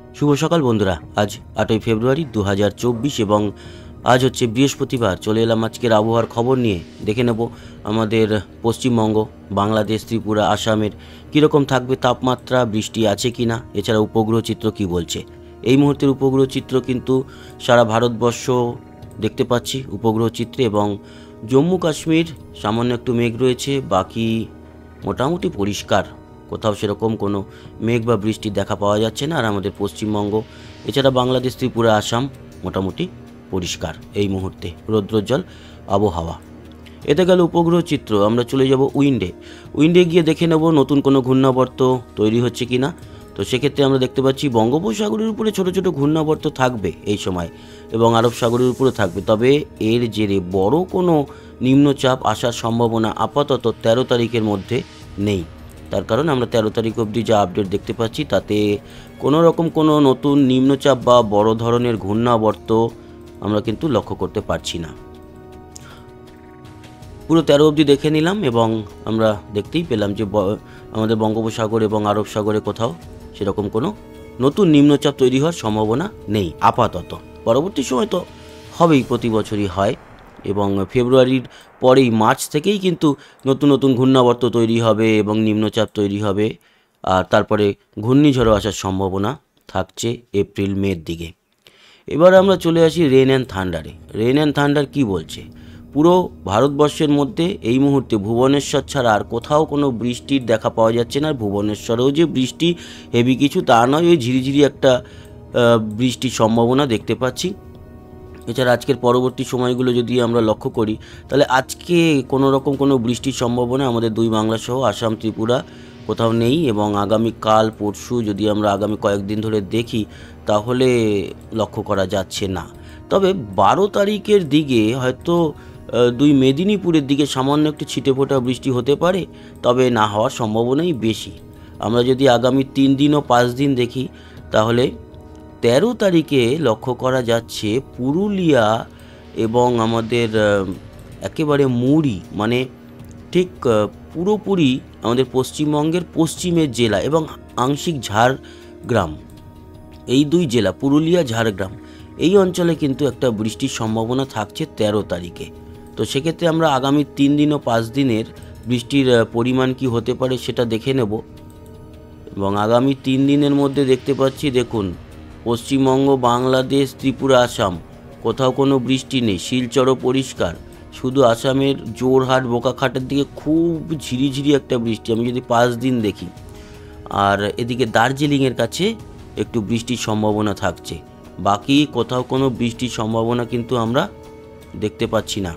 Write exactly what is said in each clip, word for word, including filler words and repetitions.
শুভ সকাল বন্ধুরা। আজ আটই ফেব্রুয়ারি দু হাজার চব্বিশ এবং আজ হচ্ছে বৃহস্পতিবার। চলে এলাম আজকের আবহাওয়ার খবর নিয়ে। দেখে নেব আমাদের পশ্চিমবঙ্গ, বাংলাদেশ, ত্রিপুরা, আসামের কীরকম থাকবে তাপমাত্রা, বৃষ্টি আছে কি না, এছাড়া উপগ্রহ চিত্র কি বলছে। এই মুহূর্তের উপগ্রহ চিত্র কিন্তু সারা ভারতবর্ষ দেখতে পাচ্ছি উপগ্রহ চিত্রে, এবং জম্মু কাশ্মীর সামান্য একটু মেঘ রয়েছে, বাকি মোটামুটি পরিষ্কার, কোথাও সেরকম কোনো মেঘ বা বৃষ্টির দেখা পাওয়া যাচ্ছে না। আর আমাদের পশ্চিমবঙ্গ এছাড়া বাংলাদেশ, ত্রিপুরা, আসাম মোটামুটি পরিষ্কার এই মুহূর্তে, রৌদ্রোজ্জ্বল আবহাওয়া। এতে গেল উপগ্রহ চিত্র। আমরা চলে যাব উইন্ডে। উইন্ডে গিয়ে দেখে নেব নতুন কোনো ঘূর্ণাবর্ত তৈরি হচ্ছে কি না। তো সেক্ষেত্রে আমরা দেখতে পাচ্ছি বঙ্গোপসাগরের উপরে ছোটো ছোটো ঘূর্ণাবর্ত থাকবে এই সময়, এবং আরব সাগরের উপরে থাকবে। তবে এর জেরে বড় কোনো নিম্নচাপ আসার সম্ভাবনা আপাতত তেরো তারিখের মধ্যে নেই। তার কারণ আমরা তেরো তারিখ অবধি যা আপডেট দেখতে পাচ্ছি তাতে কোনো রকম কোনো নতুন নিম্নচাপ বা বড় ধরনের ঘূর্ণাবর্ত আমরা কিন্তু লক্ষ্য করতে পারছি না। পুরো তেরো অবধি দেখে নিলাম এবং আমরা দেখতেই পেলাম যে আমাদের বঙ্গোপসাগর এবং আরব সাগরে কোথাও সেরকম কোনো নতুন নিম্নচাপ তৈরি হওয়ার সম্ভাবনা নেই আপাতত। পরবর্তী সময় তো হবেই, প্রতি বছরই হয়, এবং ফেব্রুয়ারির পরেই মার্চ থেকেই কিন্তু নতুন নতুন ঘূর্ণাবর্ত তৈরি হবে এবং নিম্নচাপ তৈরি হবে। আর তারপরে ঘূর্ণিঝড়ও আসার সম্ভাবনা থাকছে এপ্রিল মের দিকে। এবার আমরা চলে আসি রেন অ্যান্ড থান্ডারে। রেন অ্যান্ড থান্ডার কী বলছে? পুরো ভারতবর্ষের মধ্যে এই মুহূর্তে ভুবনেশ্বর ছাড়া আর কোথাও কোনো বৃষ্টির দেখা পাওয়া যাচ্ছে না। ভুবনেশ্বরেও যে বৃষ্টি হেভি কিছু তা নয়, ওই ঝিরিঝিরি একটা বৃষ্টির সম্ভাবনা দেখতে পাচ্ছি। এছাড়া আজকের পরবর্তী সময়গুলো যদি আমরা লক্ষ্য করি, তাহলে আজকে কোনো রকম কোনো বৃষ্টির সম্ভাবনা আমাদের দুই বাংলা সহ আসাম, ত্রিপুরা কোথাও নেই, এবং আগামীকাল পরশু যদি আমরা আগামী কয়েকদিন ধরে দেখি তাহলে লক্ষ্য করা যাচ্ছে না। তবে বারো তারিখের দিকে হয়তো দুই মেদিনীপুরের দিকে সামান্য একটু ছিটে ফোটা বৃষ্টি হতে পারে, তবে না হওয়ার সম্ভাবনাই বেশি। আমরা যদি আগামী তিন দিন ও পাঁচ দিন দেখি তাহলে তেরো তারিখে লক্ষ্য করা যাচ্ছে পুরুলিয়া এবং আমাদের একেবারে মুড়ি, মানে ঠিক পুরোপুরি আমাদের পশ্চিমবঙ্গের পশ্চিমের জেলা এবং আংশিক ঝাড়গ্রাম, এই দুই জেলা পুরুলিয়া, ঝাড়গ্রাম, এই অঞ্চলে কিন্তু একটা বৃষ্টির সম্ভাবনা থাকছে তেরো তারিখে। তো সেক্ষেত্রে আমরা আগামী তিন দিন ও পাঁচ দিনের বৃষ্টির পরিমাণ কি হতে পারে সেটা দেখে নেব। এবং আগামী তিন দিনের মধ্যে দেখতে পাচ্ছি, দেখুন, পশ্চিমবঙ্গ, বাংলাদেশ, ত্রিপুরা, আসাম কোথাও কোনো বৃষ্টি নেই, শিলচরও পরিষ্কার। শুধু আসামের জোরহাট, বোকাখাটের দিকে খুব ঝিরিঝিরি একটা বৃষ্টি আমি যদি পাঁচ দিন দেখি। আর এদিকে দার্জিলিংয়ের কাছে একটু বৃষ্টির সম্ভাবনা থাকছে। বাকি কোথাও কোনো বৃষ্টির সম্ভাবনা কিন্তু আমরা দেখতে পাচ্ছি না।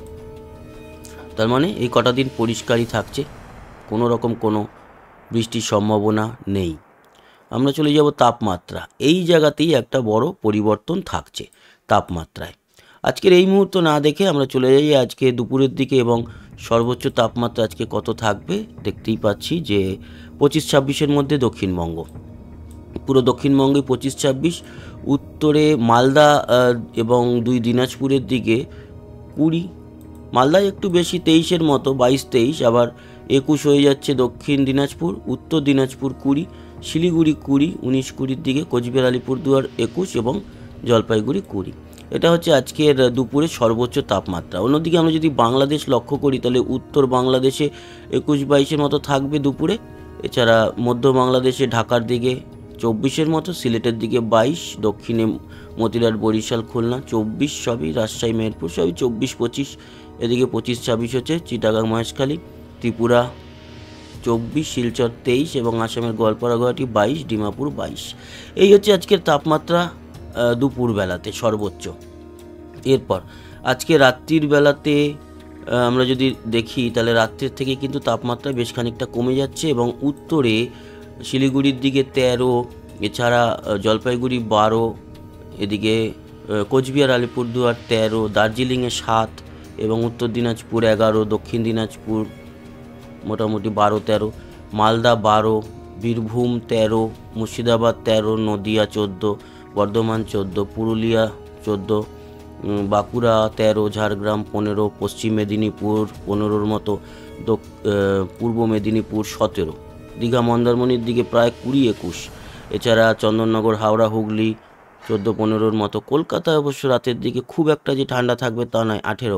তার মানে এই কটা দিন পরিষ্কারই থাকছে, কোনো রকম কোনো বৃষ্টির সম্ভাবনা নেই। আমরা চলে যাব তাপমাত্রা। এই জায়গাতেই একটা বড় পরিবর্তন থাকছে তাপমাত্রায়। আজকের এই মুহূর্ত না দেখে আমরা চলে যাই আজকে দুপুরের দিকে, এবং সর্বোচ্চ তাপমাত্রা আজকে কত থাকবে দেখতেই পাচ্ছি যে পঁচিশ ছাব্বিশের মধ্যে দক্ষিণবঙ্গ, পুরো দক্ষিণবঙ্গে পঁচিশ ছাব্বিশ, উত্তরে মালদা এবং দুই দিনাজপুরের দিকে কুড়ি, মালদায় একটু বেশি তেইশের মতো, বাইশ তেইশ, আবার একুশ হয়ে যাচ্ছে দক্ষিণ দিনাজপুর, উত্তর দিনাজপুর কুড়ি, শিলিগুড়ি কুড়ি, উনিশ কুড়ির দিকে কোচবিহার, আলিপুরদুয়ার একুশ এবং জলপাইগুড়ি কুড়ি। এটা হচ্ছে আজকের দুপুরের সর্বোচ্চ তাপমাত্রা। অন্যদিকে আমরা যদি বাংলাদেশ লক্ষ্য করি তাহলে উত্তর বাংলাদেশে একুশ বাইশের মতো থাকবে দুপুরে। এছাড়া মধ্য বাংলাদেশে ঢাকার দিকে চব্বিশের মতো, সিলেটের দিকে বাইশ, দক্ষিণে মতিরাট, বরিশাল, খুলনা চব্বিশ, সবই রাজশাহী, মেহেরপুর সবই চব্বিশ পঁচিশ, এদিকে পঁচিশ ছাব্বিশ হচ্ছে চিটাগাং, মহেশখালী, ত্রিপুরা চব্বিশ, শিলচর তেইশ এবং আসামের গোয়ালপাড়া, গুয়াহাটি বাইশ, ডিমাপুর বাইশ। এই হচ্ছে আজকের তাপমাত্রা দুপুরবেলাতে সর্বোচ্চ। এরপর আজকে রাত্রির বেলাতে আমরা যদি দেখি তাহলে রাত্রির থেকে কিন্তু তাপমাত্রা বেশ খানিকটা কমে যাচ্ছে, এবং উত্তরে শিলিগুড়ির দিকে তেরো, এছাড়া জলপাইগুড়ি বারো, এদিকে কোচবিহার, আলিপুরদুয়ার তেরো, দার্জিলিংয়ে সাত এবং উত্তর দিনাজপুর এগারো, দক্ষিণ দিনাজপুর মোটামুটি বারো তেরো, মালদা বারো, বীরভূম তেরো, মুর্শিদাবাদ তেরো, নদিয়া চোদ্দো, বর্ধমান চোদ্দো, পুরুলিয়া চোদ্দো, বাঁকুড়া তেরো, ঝাড়গ্রাম পনেরো, পশ্চিম মেদিনীপুর পনেরোর মতো, পূর্ব মেদিনীপুর সতেরো, দীঘা মন্দারমণির দিকে প্রায় কুড়ি একুশ। এছাড়া চন্দননগর, হাওড়া, হুগলি চোদ্দো পনেরোর মতো। কলকাতায় অবশ্য রাতের দিকে খুব একটা যে ঠান্ডা থাকবে তা নয়, আঠেরো।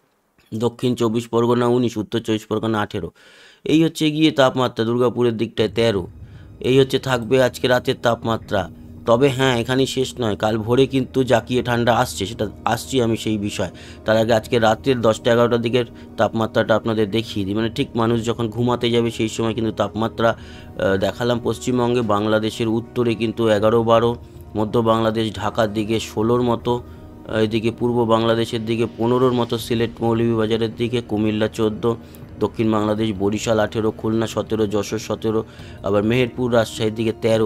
দক্ষিণ চব্বিশ পরগনা উনিশ, উত্তর চব্বিশ পরগনা আঠেরো। এই হচ্ছে গিয়ে তাপমাত্রা। দুর্গাপুরের দিকটায় তেরো। এই হচ্ছে থাকবে আজকে রাতের তাপমাত্রা। তবে হ্যাঁ, এখানেই শেষ নয়, কাল ভোরে কিন্তু জাকিয়ে ঠান্ডা আসছে, সেটা আসছি আমি সেই বিষয়। তার আগে আজকে রাতের দশটা এগারোটার দিকের তাপমাত্রাটা আপনাদের দেখিয়ে দিই, মানে ঠিক মানুষ যখন ঘুমাতে যাবে সেই সময় কিন্তু তাপমাত্রা দেখালাম। পশ্চিমবঙ্গে বাংলাদেশের উত্তরে কিন্তু এগারো বারো, মধ্য বাংলাদেশ ঢাকার দিকে ষোলোর মতো, এদিকে পূর্ব বাংলাদেশের দিকে পনেরোর মতো, সিলেট মৌলভীবাজারের দিকে, কুমিল্লা চোদ্দো, দক্ষিণ বাংলাদেশ বরিশাল আঠেরো, খুলনা সতেরো, যশোর সতেরো, আবার মেহেরপুর রাজশাহীর দিকে তেরো,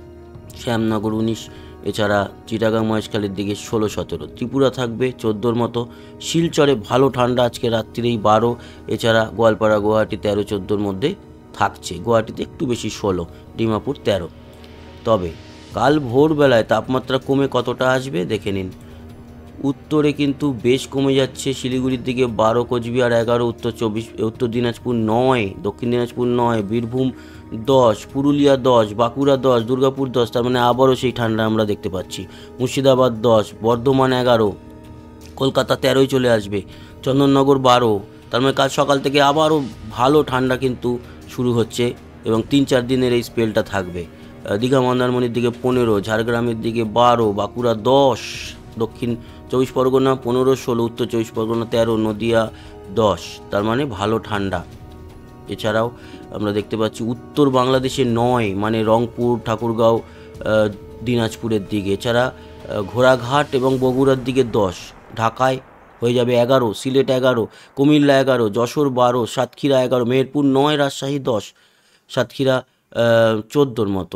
শ্যামনগর উনিশ, এছাড়া চিটাগাং মহেশখালীর দিকে ষোলো সতেরো। ত্রিপুরা থাকবে চোদ্দোর মতো। শিলচরে ভালো ঠান্ডা আজকে রাত্রিরেই বারো। এছাড়া গোয়ালপাড়া গুয়াহাটি তেরো চোদ্দোর মধ্যে থাকছে, গুয়াহাটিতে একটু বেশি ষোলো, ডিমাপুর তেরো। তবে কাল ভোরবেলায় তাপমাত্রা কমে কতটা আসবে দেখে নিন। উত্তরে কিন্তু বেশ কমে যাচ্ছে, শিলিগুড়ির দিকে বারো, কোচবিহার এগারো, উত্তর চব্বিশ উত্তর দিনাজপুর নয়, দক্ষিণ দিনাজপুর নয়, বীরভূম দশ, পুরুলিয়া দশ, বাঁকুড়া দশ, দুর্গাপুর দশ। তার মানে আবারও সেই ঠান্ডা আমরা দেখতে পাচ্ছি। মুর্শিদাবাদ দশ, বর্ধমান এগারো, কলকাতা তেরোই চলে আসবে, চন্দননগর বারো। তার মানে কাল সকাল থেকে আবারও ভালো ঠান্ডা কিন্তু শুরু হচ্ছে এবং তিন চার দিনের এই স্পেলটা থাকবে। দীঘা মন্দারমণির দিকে পনেরো, ঝাড়গ্রামের দিকে বারো, বাঁকুড়া দশ, দক্ষিণ চব্বিশ পরগনা পনেরো ষোলো, উত্তর চব্বিশ পরগনা তেরো, নদিয়া দশ। তার মানে ভালো ঠান্ডা। এছাড়াও আমরা দেখতে পাচ্ছি উত্তর বাংলাদেশে নয়, মানে রংপুর, ঠাকুরগাঁও, দিনাজপুরের দিকে। এছাড়া ঘোড়াঘাট এবং বগুড়ার দিকে দশ, ঢাকায় হয়ে যাবে এগারো, সিলেট এগারো, কুমিল্লা এগারো, যশোর বারো, সাতক্ষীরা এগারো, মেহেরপুর নয়, রাজশাহী দশ, সাতক্ষীরা চোদ্দোর মতো।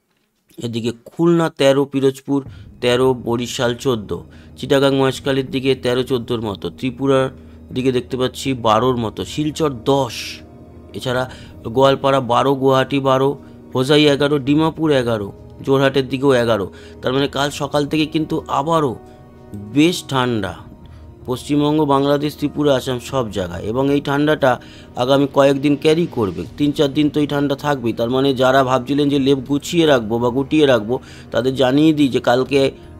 এদিকে খুলনা তেরো, পিরোজপুর তেরো, বরিশাল চোদ্দো, চিটাগাং মহেশখালীর দিকে তেরো চোদ্দোর মতো, ত্রিপুরার দিকে দেখতে পাচ্ছি বারোর মতো, শিলচর দশ। এছাড়া গোয়ালপাড়া বারো, গুয়াহাটি বারো, হোজাই এগারো, ডিমাপুর এগারো, জোরহাটের দিকেও এগারো। তার মানে কাল সকাল থেকে কিন্তু আবারও বেশ ঠান্ডা পশ্চিমবঙ্গ, বাংলাদেশ, ত্রিপুরা, আসাম সব জায়গায়। এবং এই ঠান্ডাটা আগামী কয়েকদিন ক্যারি করবে, তিন চার দিন তো এই ঠান্ডা থাকবেই। তার মানে যারা ভাবছিলেন যে লেপ গুছিয়ে রাখবো বা গুটিয়ে রাখবো, তাদের জানিয়ে দিই যে কালকে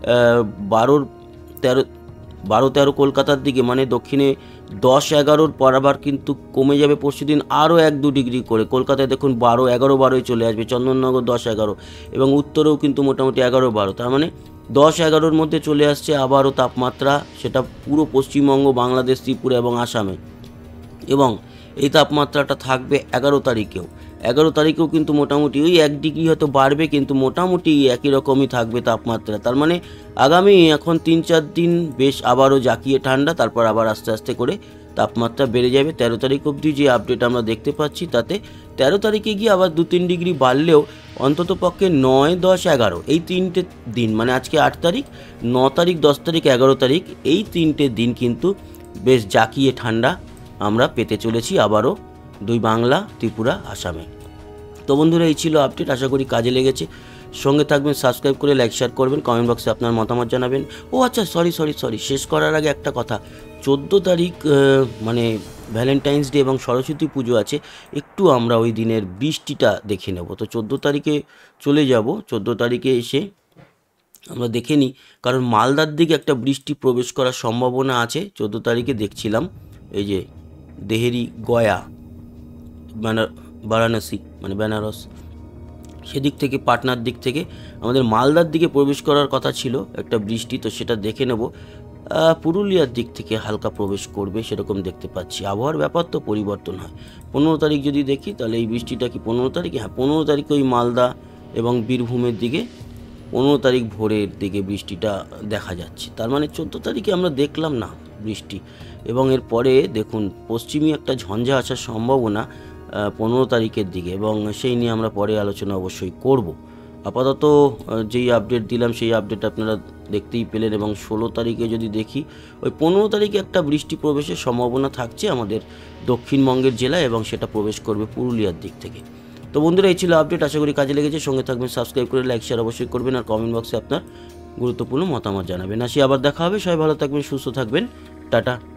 বারোর তেরো বারো তেরো কলকাতার দিকে, মানে দক্ষিণে দশ এগারোর পর আবার কিন্তু কমে যাবে পরশু দিন আরও এক দু ডিগ্রি করে। কলকাতায় দেখুন বারো এগারো বারোয় চলে আসবে, চন্দননগর দশ এগারো, এবং উত্তরেও কিন্তু মোটামুটি এগারো বারো। তার মানে দশ এগারোর মধ্যে চলে আসছে আবারও তাপমাত্রা, সেটা পুরো পশ্চিমবঙ্গ, বাংলাদেশ, ত্রিপুরা এবং আসামে। এবং এই তাপমাত্রাটা থাকবে এগারো তারিখেও। এগারো তারিখেও কিন্তু মোটামুটি ওই এক ডিগ্রি হয়তো বাড়বে, কিন্তু মোটামুটি একই রকমই থাকবে তাপমাত্রা। তার মানে আগামী এখন তিন চার দিন বেশ আবারও জাকিয়ে ঠান্ডা, তারপর আবার আস্তে আস্তে করে তাপমাত্রা বেড়ে যাবে। তেরো তারিখ অবধি যে আপডেট আমরা দেখতে পাচ্ছি, তাতে তেরো তারিখে গিয়ে আবার দু তিন ডিগ্রি বাড়লেও অন্তত পক্ষে নয় দশ এগারো এই তিনটে দিন, মানে আজকে আট তারিখ, ন তারিখ, দশ তারিখ, এগারো তারিখ, এই তিনটে দিন কিন্তু বেশ জাকিয়ে ঠান্ডা আমরা পেতে চলেছি আবারও দুই বাংলা, ত্রিপুরা, আসামে। তো বন্ধুরা, এই ছিল আপডেট, আশা করি কাজে লেগেছে। সঙ্গে থাকবেন, সাবস্ক্রাইব করে লাইক শেয়ার করবেন, কমেন্ট বক্সে আপনার মতামত জানাবেন। ও আচ্ছা, সরি সরি সরি শেষ করার আগে একটা কথা, চোদ্দো তারিখ মানে ভ্যালেন্টাইন্স ডে এবং সরস্বতী পুজো আছে, একটু আমরা ওই দিনের বৃষ্টিটা দেখে নেব। তো চোদ্দো তারিখে চলে যাব, চোদ্দো তারিখে এসে আমরা দেখে নিই, কারণ মালদার দিকে একটা বৃষ্টি প্রবেশ করার সম্ভাবনা আছে। চোদ্দো তারিখে দেখছিলাম এই যে দেহেরি, গয়া, বারাণসী মানে বেনারস, সেদিক থেকে, পাটনার দিক থেকে আমাদের মালদার দিকে প্রবেশ করার কথা ছিল একটা বৃষ্টি, তো সেটা দেখে নেব। পুরুলিয়ার দিক থেকে হালকা প্রবেশ করবে সেরকম দেখতে পাচ্ছি। আবহাওয়ার ব্যাপার তো পরিবর্তন হয়। পনেরো তারিখ যদি দেখি তাহলে এই বৃষ্টিটা কি পনেরো তারিখে, হ্যাঁ পনেরো তারিখে ওই মালদা এবং বীরভূমের দিকে পনেরো তারিখ ভোরের দিকে বৃষ্টিটা দেখা যাচ্ছে। তার মানে চোদ্দো তারিখে আমরা দেখলাম না বৃষ্টি, এবং এরপরে দেখুন পশ্চিমী একটা ঝঞ্ঝা আসার সম্ভাবনা পনেরো তারিখের দিকে, এবং সেই নিয়ে আমরা পরে আলোচনা অবশ্যই করব। আপাতত যেই আপডেট দিলাম সেই আপডেট আপনারা দেখতেই পেলেন। এবং ষোলো তারিখে যদি দেখি, ওই পনেরো তারিখে একটা বৃষ্টি প্রবেশের সম্ভাবনা থাকছে আমাদের দক্ষিণবঙ্গের জেলায়, এবং সেটা প্রবেশ করবে পুরুলিয়ার দিক থেকে। তো বন্ধুরা, এই ছিল আপডেট, আশা করি কাজে লেগেছে। সঙ্গে থাকবেন, সাবস্ক্রাইব করে লাইক শেয়ার অবশ্যই করবেন, আর কমেন্ট বক্সে আপনার গুরুত্বপূর্ণ মতামত জানাবেন। আসি আবার দেখা হবে, সবাই ভালো থাকবেন, সুস্থ থাকবেন, টাটা।